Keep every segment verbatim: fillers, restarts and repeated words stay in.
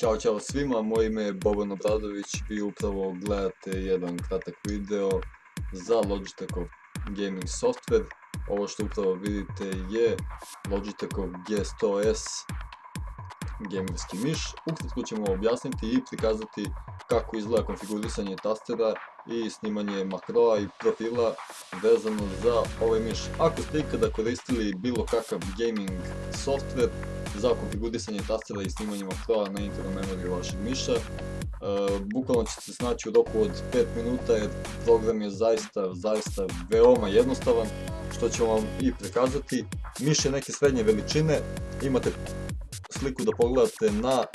Ćao, čao svima, moje ime je Boban Obradović, vi upravo gledate jedan kratak video za Logitechov gaming software. Ovo što upravo vidite je Logitechov G sto S gamerski miš. Ukratko ćemo objasniti i prikazati kako izgleda konfigurisanje tastera i snimanje makroa i profila vezano za ovaj miš. Ako ste ikada koristili bilo kakav gaming software za konfigurisanje tastera i snimanje makroa na internal memoriju vašeg miša, bukvalno ćete se snaći u roku od pet minuta jer program je zaista, zaista veoma jednostavan, što ću vam i prikazati. Miš je neke srednje veličine, imate sliku da pogledate na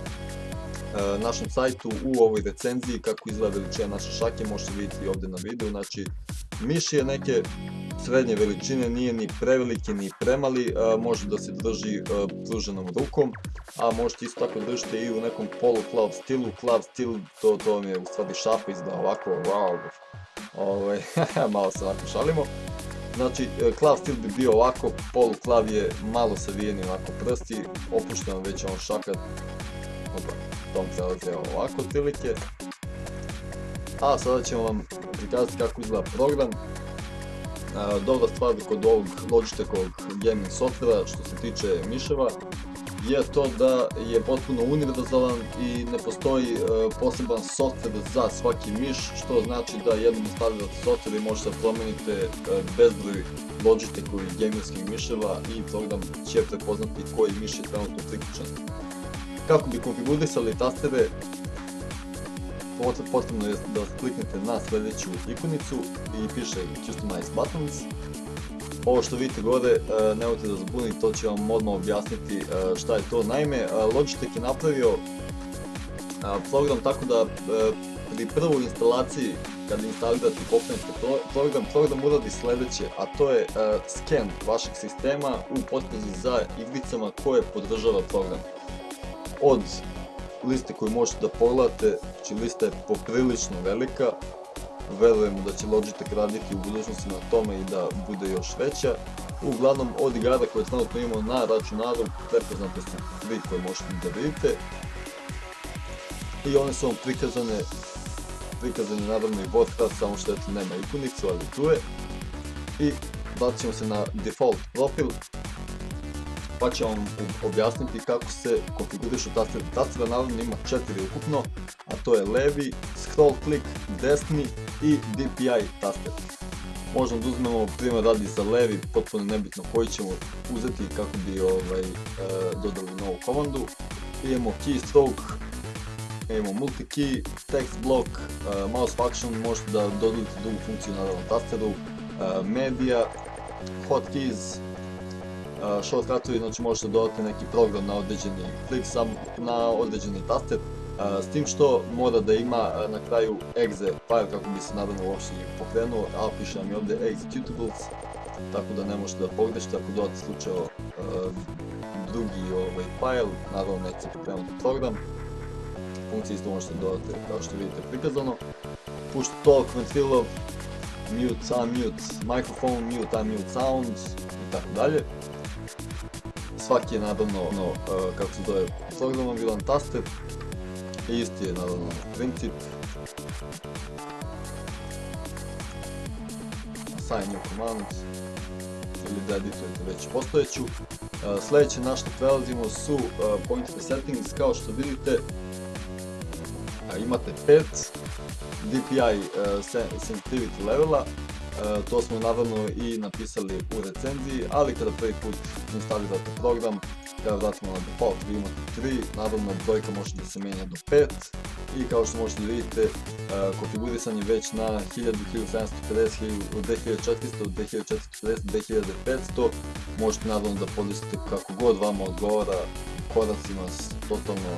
našem sajtu u ovoj recenziji kako izgleda veličina naše šake, možete vidjeti ovdje na videu. Znači, miš je neke srednje veličine, nije ni preveliki ni premali, može da se drži pruženom rukom, a možete isto tako držati i u nekom polu klav stilu. Klav stil, to, to vam je u stvari šapa, izgleda ovako, wow, ovaj, malo se ovako šalimo. Znači, klav stil bi bio ovako, polu klav je malo savijeni ovako prsti, opušteno već on šakat, opa, tom prelaze ovako otprilike. A sada ćemo vam prikazati kako izgleda program. Dobra stvar kod ovog Logitechovog gaming softvera što se tiče miševa je to da je potpuno univerzalan i ne postoji poseban softver za svaki miš, što znači da jednom instalirate softver i možete da promenite bezbroj Logitechovih gamerskih miševa i program će prepoznati koji miš je trenutno priključen. Kako bi konfigurisali tastere, potrebno je da kliknete na sljedeću ikonicu i piše Customize Buttons. Ovo što vidite gore, nemojte da zbunite, to ću vam odmah objasniti šta je to. Naime, Logitech je napravio program tako da pri prvoj instalaciji, kada instalirate i pokrenete program, program uradi sljedeće, a to je scan vašeg sistema u potrazi za igricama koje podržava program. Od liste koju možete da pogledate, znači lista je poprilično velika, verujemo da će Logitech raditi u budućnosti na tome i da bude još veća. Uglavnom, od igara koje trenutno imamo na računaru, prepoznate su tri koje možete da vidite i one su vam prikazane, prikazan je naravno i Warcraft, samo što eto nema ikonicu, ali tu je. I bacit ćemo se na default profil, pa ću vam objasniti kako se konfigurišu tasteri. Tastera naravno ima četiri ukupno, a to je levi, scroll click, desni i D P I taster. Možemo da uzmemo primjer radi za levi, potpuno nebitno koji ćemo uzeti kako bi ovaj, e, dodali novu komandu. Imamo keystroke, imamo multi-key, text block, e, mouse function, možete da dodate drugu funkciju naravno tasteru, e, media, hotkeys, shortcutovi, znači možete dodati neki program na određeni klik, sam na određeni taster, s tim što mora da ima na kraju exe file kako bi se naravno uopšte pokrenuo, a piše nam i ovdje executables, tako da ne možete da pogrešite ako dodate slučajno drugi ovaj file, naravno neće se pokrenuti program. Funkcije isto možete dodati kao što vidite prikazano. Push to talk, ventrilo, mute, unmute, microphone, mute, unmute sound i tako dalje. Svaki je naravno, no, uh, kako se zove, programabilan taster i isti je naravno princip. Assign new command ili da editujete već postojeću. Uh, sljedeće na što prelazimo su uh, pointer settings. Kao što vidite, uh, imate pet D P I uh, sensitivity levela. Uh, to smo naravno i napisali u recenziji, ali kada prvi put instalirate program, kada vratimo na default, vi imate tri, naravno brojka može da se menja do pet i kao što možete vidite, uh, konfigurisan je već na hiljadu, hiljadu sedamsto pedeset, dve hiljade četiristo, dve hiljade četiristo pedeset, dve hiljade petsto, možete naravno da podesite kako god vama odgovara, koracima, totalno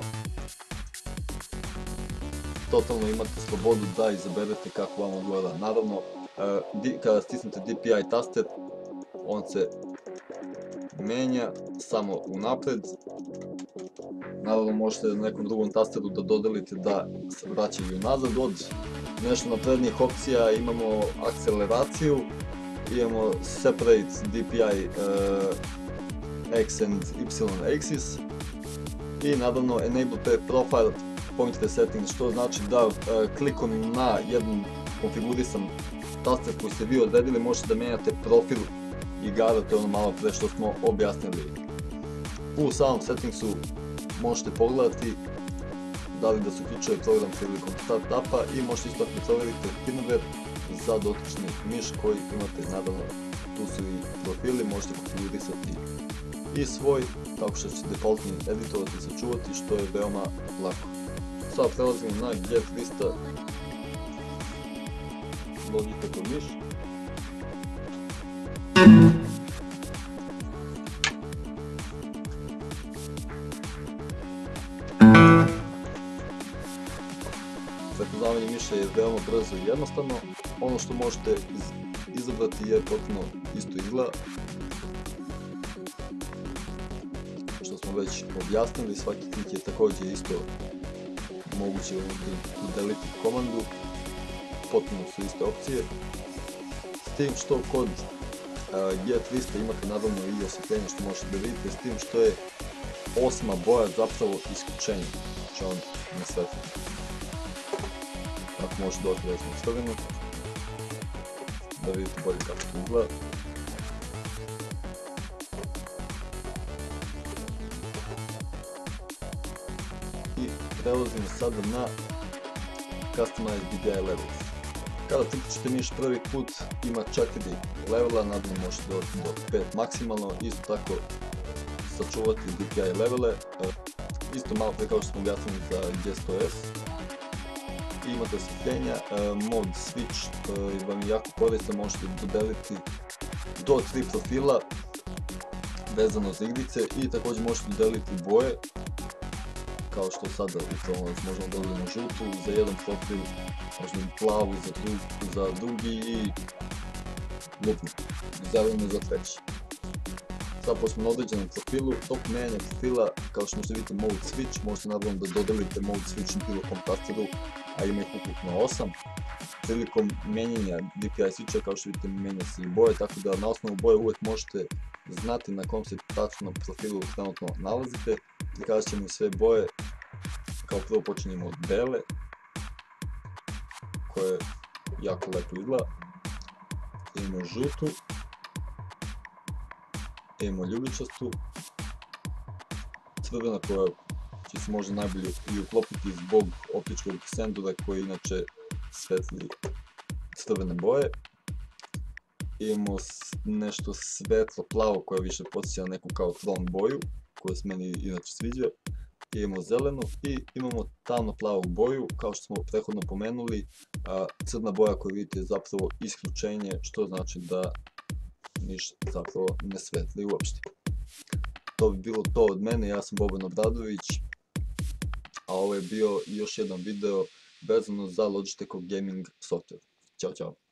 totalno imate slobodu da izaberete kako vam odgovara. Naravno, Uh, kada stisnete D P I taster, on se menja samo unapred. Naravno možete na nekom drugom tasteru da dodelite da se vraćaju nazad. Od nešto naprednijih opcija imamo akceleraciju, imamo separate D P I uh, X and Y axis I naravno Enable Pair Profile Pointer Settings, što znači da klikom na jedan konfigurisan taster koji ste vi odredili možete da menjate profil igara, to je ono malo pre što smo objasnili. U samom settingsu možete pogledati da li da se uključuje program prilikom start-upa i možete isto provjeriti firmware za dotični miš koji imate. Naravno tu su i profili, možete konfigurisati i svoj, tako što ćete defaultni editovati i sačuvati, što je veoma lako. Sada prelazimo na G trista Logitech miš. Prepoznavanje miša je veoma brzo i jednostavno. Ono što možete izabrati je potpuno isto izgleda, što smo već objasnili. Svaki klik je također isto moguće u delete komandu, potpuno su iste opcije, s tim što kod G trista imate naravno i osvetljenje što možete da vidite, s tim što je osma boja zapravo isključenje, znači on ne svetli. Ako možete doći recimo crvenu, da vidite bolje kako to izgleda. I prelazimo sada na Customize D P I Levels. Kada priključite miš prvi put ima četiri levela, nadalje možete doći do pet maksimalno, isto tako sačuvati D P I levele, isto malo pre kao što smo objasnili za G sto S. Imate osvetljenja, mod switch vam je jako koristan, možete dodeliti do tri profila vezano za igrice i također možete dodeliti boje, kao što sada upravo možemo dodeliti žutu za jedan profil, možda plavu za, dru, za drugi i lupnu, zelenu za treći. Sada posle na određenom profilu, tok menjanja profila, kao što možete vidjeti mode switch, možete naravno da dodelite mode switch na bilo kom tasteru, a ima ih ukupno osam. Prilikom menjanja D P I switcha, kao što vidite, menja se i boje, tako da na osnovu boje uvek možete znati na kom se tačnom profilu trenutno nalazite. Prikazat ćemo sve boje. Kao prvo počinjemo od bele, koja jako lepo izgleda. Imamo žutu, imamo ljubičastu, crvena koja će se možda najbolje i uklopiti zbog optičkog sendura koji inače svetli crvene boje. Imamo nešto svetlo plavo koje više podsjeća na neku kao tron boju, koja se meni inače sviđa. Imamo zelenu i imamo tamno plavu boju, kao što smo prethodno pomenuli, crna boja koju vidite je zapravo isključenje, što znači da miš zapravo ne svetli uopšte. To bi bilo to od mene, ja sam Boban Obradović, a ovo je bio još jedan video vezano za Logitechov gaming software. Ćao, čao!